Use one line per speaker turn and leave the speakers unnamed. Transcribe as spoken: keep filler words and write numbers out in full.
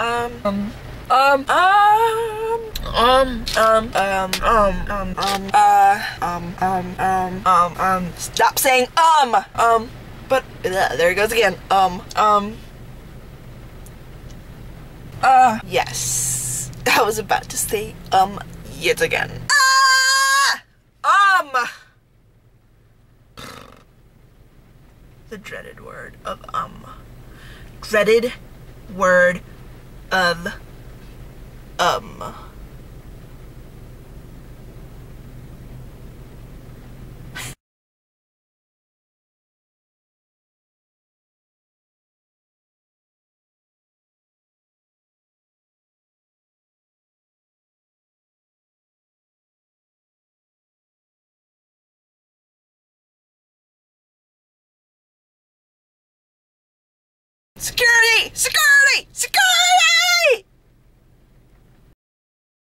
um, um, um, um, um, um, um, um, um, um, uh, um, um, um, um, um, stop saying um, um, but, uh, there it goes again, um, um, uh, yes, I was about to say um, yet again. Ah! Um! The dreaded word of um. Dreaded word of um. Security! Security! Security!